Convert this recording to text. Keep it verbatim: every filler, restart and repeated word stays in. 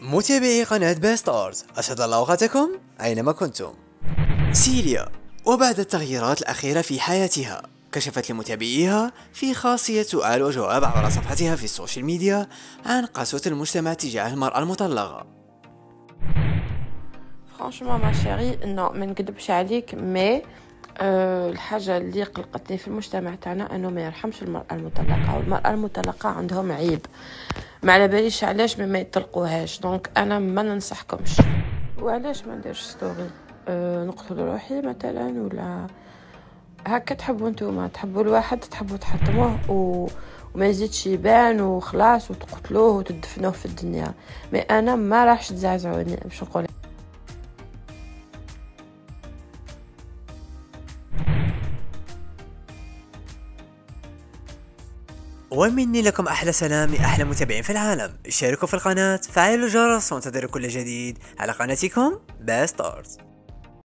متابعي قناة باستارز، أسعد الله أوقاتكم أينما كنتم. سيليا، وبعد التغييرات الأخيرة في حياتها، كشفت لمتابعيها في خاصية سؤال وجواب عبر صفحتها في السوشيال ميديا عن قسوة المجتمع تجاه المرأة المطلقة. فرانشمون ما شيري، انه ما نكذبش عليك، مي أه الحاجه اللي قلقتني في المجتمع تاعنا انه ما يرحمش المراه المطلقه، والمراه المطلقه عندهم عيب ما على باليش علاش ما يطلقوهاش. دونك انا ما ننصحكمش. وعلاش ما نديرش ستوري أه نقتل روحي مثلا، ولا هكا تحبوا نتوما تحبوا الواحد تحبوا تحطموه و... وما يزيدش يبان وخلاص وتقتلوه وتدفنوه في الدنيا. مي انا ما راحش تزعزعوني باش نقول. ومني لكم أحلى سلام لأحلى متابعين في العالم. اشتركوا في القناة، فعلوا الجرس، وانتظروا كل جديد على قناتكم باستارز.